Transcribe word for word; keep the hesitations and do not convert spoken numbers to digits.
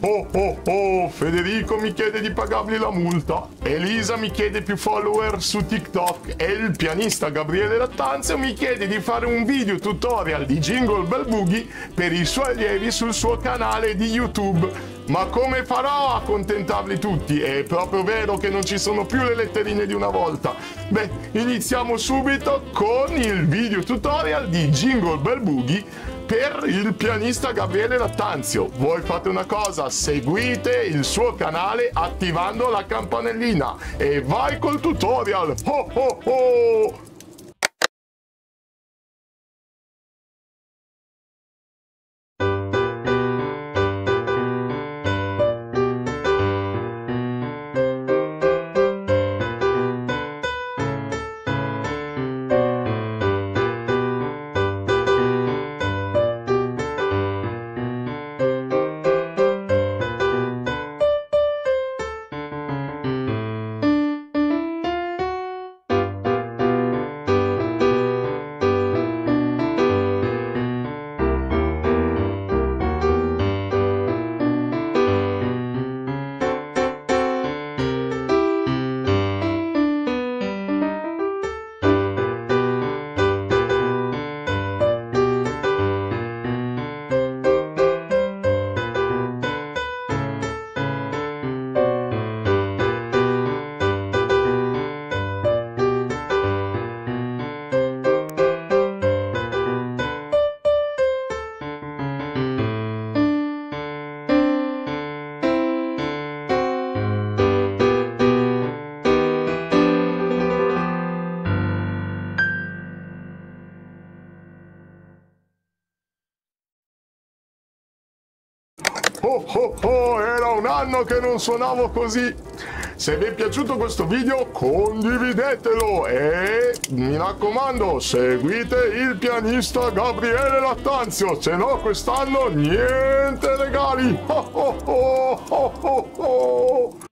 oh oh oh, Federico mi chiede di pagargli la multa, Elisa mi chiede più follower su TikTok e il pianista Gabriele Lattanzio mi chiede di fare un video tutorial di Jingle Bell Boogie per i suoi allievi sul suo canale di YouTube. Ma come farò a accontentarli tutti? È proprio vero che non ci sono più le letterine di una volta. Beh, iniziamo subito con il video tutorial di Jingle Bell Boogie per il pianista Gabriele Lattanzio. Voi fate una cosa, seguite il suo canale attivando la campanellina e vai col tutorial. Oh oh oh! Oh oh oh, era un anno che non suonavo così! Se vi è piaciuto questo video condividetelo e mi raccomando seguite il pianista Gabriele Lattanzio, se no quest'anno niente regali! Oh oh oh oh oh oh!